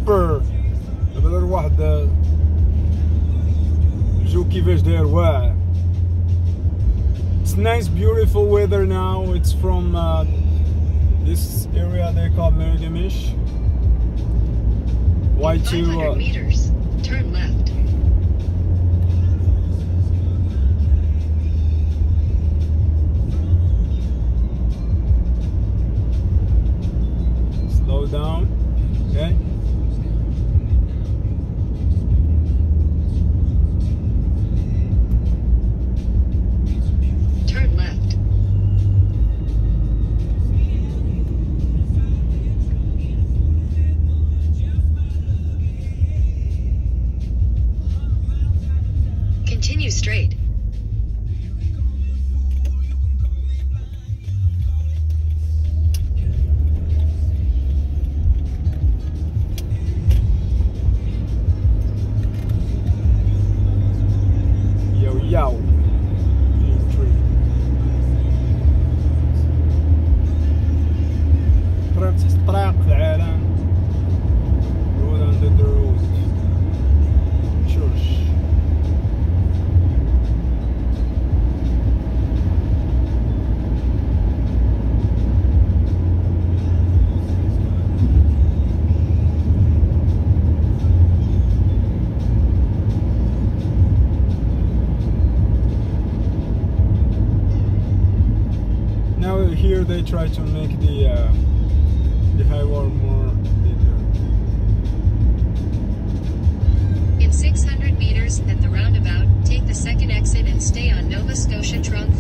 رابر دابا واحد الجو كيفاش داير واعر. It's nice beautiful weather now. It's from this area they call Mirgamish. Y2 500 meters, turn left. Slow down, okay? Turn left. Continue straight. Yo yo. طريق في العالم. Road under the road. Church. Now here they try to make the highway more bigger. In 600 meters, at the roundabout, take the second exit and stay on Nova Scotia Trunk